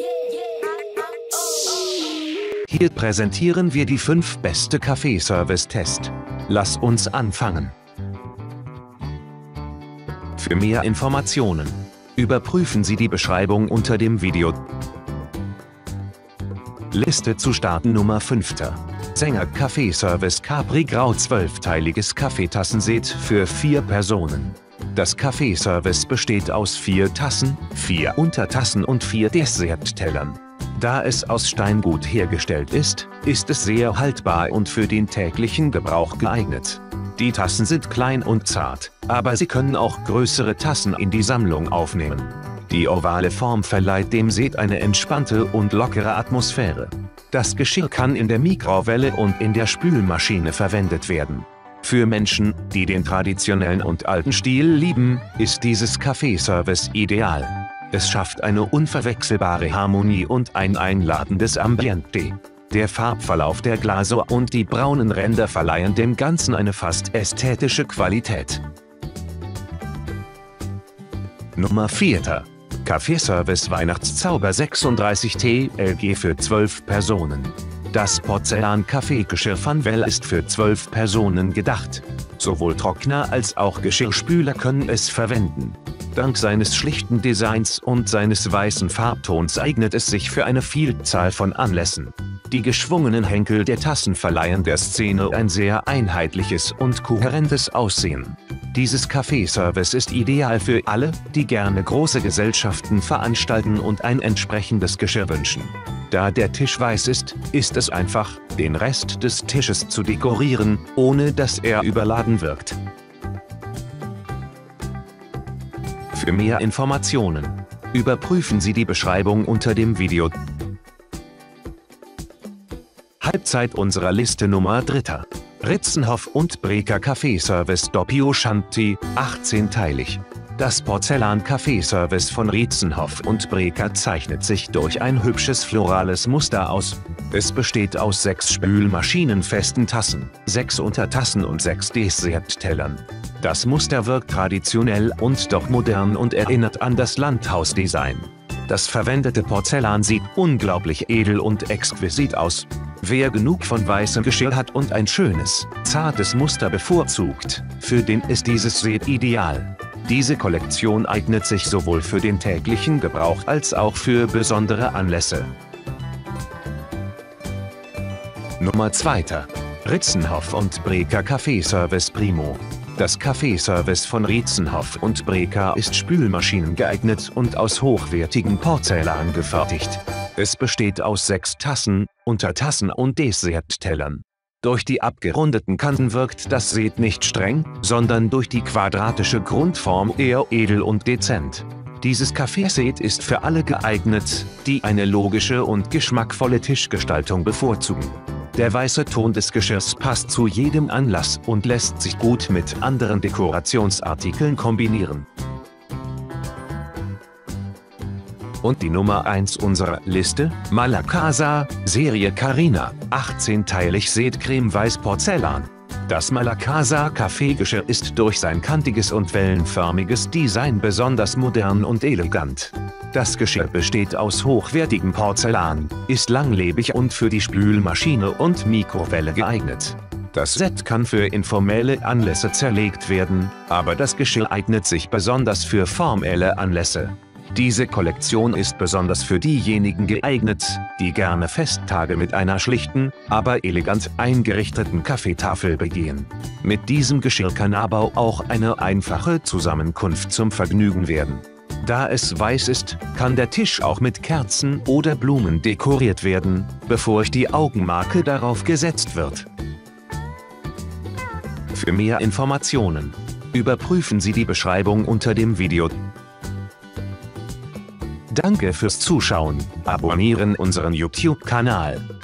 Hier präsentieren wir die 5 beste Kaffeeservice-Tests. Lass uns anfangen. Für mehr Informationen überprüfen Sie die Beschreibung unter dem Video. Liste zu starten Nummer 5. Sänger Kaffeeservice Capri Grau 12-teiliges Kaffeetassenset für 4 Personen. Das Kaffeeservice besteht aus 4 Tassen, 4 Untertassen und 4 Desserttellern. Da es aus Steingut hergestellt ist, ist es sehr haltbar und für den täglichen Gebrauch geeignet. Die Tassen sind klein und zart, aber Sie können auch größere Tassen in die Sammlung aufnehmen. Die ovale Form verleiht dem Set eine entspannte und lockere Atmosphäre. Das Geschirr kann in der Mikrowelle und in der Spülmaschine verwendet werden. Für Menschen, die den traditionellen und alten Stil lieben, ist dieses Kaffeeservice ideal. Es schafft eine unverwechselbare Harmonie und ein einladendes Ambiente. Der Farbverlauf der Glasur und die braunen Ränder verleihen dem Ganzen eine fast ästhetische Qualität. Nummer 4. Kaffeeservice Weihnachtszauber 36T LG für 12 Personen. Das Porzellan-Kaffeegeschirr von Well ist für 12 Personen gedacht. Sowohl Trockner als auch Geschirrspüler können es verwenden. Dank seines schlichten Designs und seines weißen Farbtons eignet es sich für eine Vielzahl von Anlässen. Die geschwungenen Henkel der Tassen verleihen der Szene ein sehr einheitliches und kohärentes Aussehen. Dieses Kaffeeservice ist ideal für alle, die gerne große Gesellschaften veranstalten und ein entsprechendes Geschirr wünschen. Da der Tisch weiß ist, ist es einfach, den Rest des Tisches zu dekorieren, ohne dass er überladen wirkt. Für mehr Informationen überprüfen Sie die Beschreibung unter dem Video. Halbzeit unserer Liste Nummer 3. Ritzenhoff und Breker Kaffeeservice Doppio Shanti, 18-teilig. Das Porzellan-Kaffeeservice von Ritzenhoff und Breker zeichnet sich durch ein hübsches florales Muster aus. Es besteht aus 6 spülmaschinenfesten Tassen, 6 Untertassen und 6 Desserttellern. Das Muster wirkt traditionell und doch modern und erinnert an das Landhausdesign. Das verwendete Porzellan sieht unglaublich edel und exquisit aus. Wer genug von weißem Geschirr hat und ein schönes, zartes Muster bevorzugt, für den ist dieses Set ideal. Diese Kollektion eignet sich sowohl für den täglichen Gebrauch als auch für besondere Anlässe. Nummer 2. Ritzenhoff und Breker Kaffeeservice Primo. Das Kaffeeservice von Ritzenhoff und Breker ist spülmaschinen geeignet und aus hochwertigem Porzellan gefertigt. Es besteht aus 6 Tassen, Untertassen und Desserttellern. Durch die abgerundeten Kanten wirkt das Set nicht streng, sondern durch die quadratische Grundform eher edel und dezent. Dieses Kaffeeset ist für alle geeignet, die eine logische und geschmackvolle Tischgestaltung bevorzugen. Der weiße Ton des Geschirrs passt zu jedem Anlass und lässt sich gut mit anderen Dekorationsartikeln kombinieren. Und die Nummer 1 unserer Liste, Malacasa, Serie Carina, 18-teilig Set Creme-Weiß Porzellan. Das Malacasa Kaffeegeschirr ist durch sein kantiges und wellenförmiges Design besonders modern und elegant. Das Geschirr besteht aus hochwertigem Porzellan, ist langlebig und für die Spülmaschine und Mikrowelle geeignet. Das Set kann für informelle Anlässe zerlegt werden, aber das Geschirr eignet sich besonders für formelle Anlässe. Diese Kollektion ist besonders für diejenigen geeignet, die gerne Festtage mit einer schlichten, aber elegant eingerichteten Kaffeetafel begehen. Mit diesem Geschirr kann aber auch eine einfache Zusammenkunft zum Vergnügen werden. Da es weiß ist, kann der Tisch auch mit Kerzen oder Blumen dekoriert werden, bevor die Augenmarke darauf gesetzt wird. Für mehr Informationen überprüfen Sie die Beschreibung unter dem Video. Danke fürs Zuschauen, abonnieren unseren YouTube-Kanal.